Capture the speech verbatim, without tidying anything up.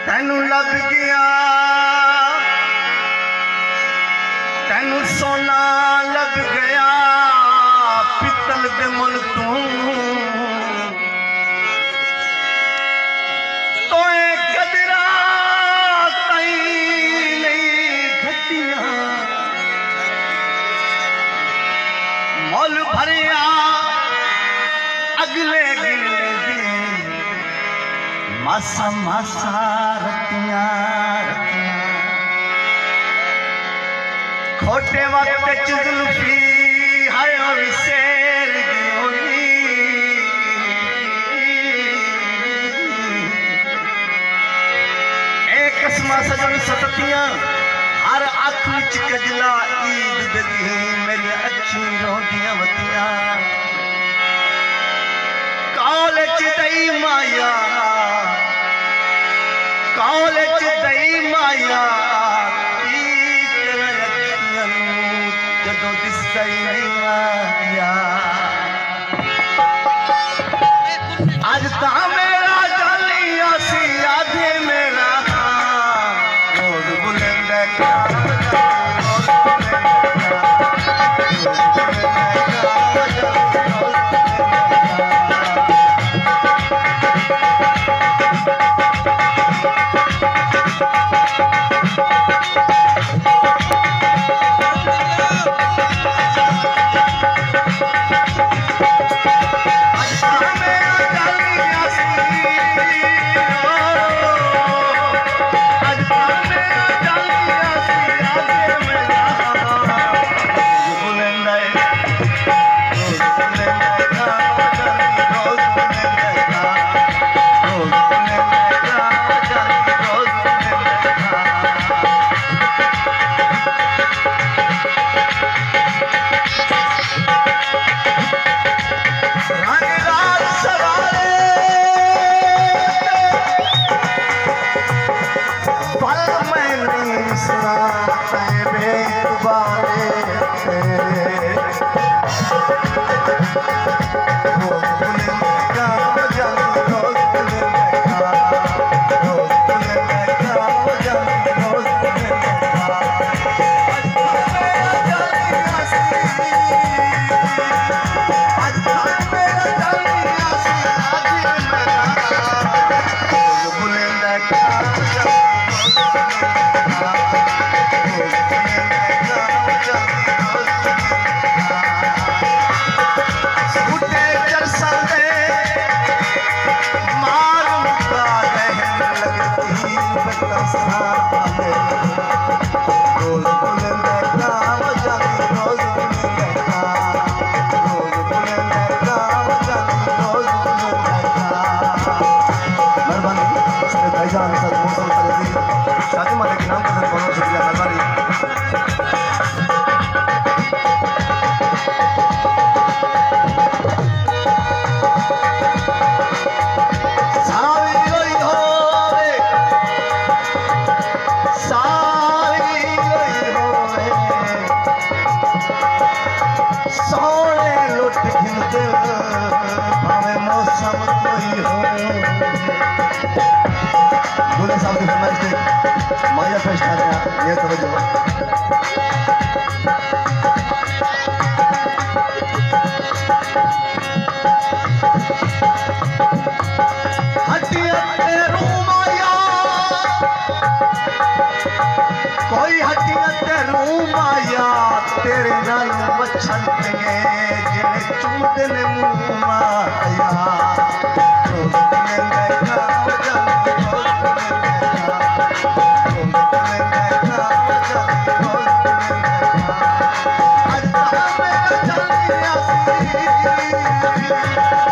तेनू लग गया तेनू सोना लग गया पित्तल दे मुल तू तोए कदरा कई नहीं घटिया मुल भरिया अगले गिले दी मासा मासा रतिया रतिया खोटे वक्त जुल्फी हाय विशेर गियोनी एक कसमा सजन सततियां हर अख विच कजला ईद दगी मेरी अच्छी रोंदियां मतियां कॉलेज दई माया कॉलेज दई माया की कर अखियां जदों दिसदा ही नहीं आया अज तां मेरा जालिया सी आधे मेरा रोज बुलंद क्या माया फेस्ट आ गया ये तवज्जो हटिया तेरू माया कोई हटिया तेरू माया तेरे नाल बचन के जिने चूमदे ने मुंह माया Yeah.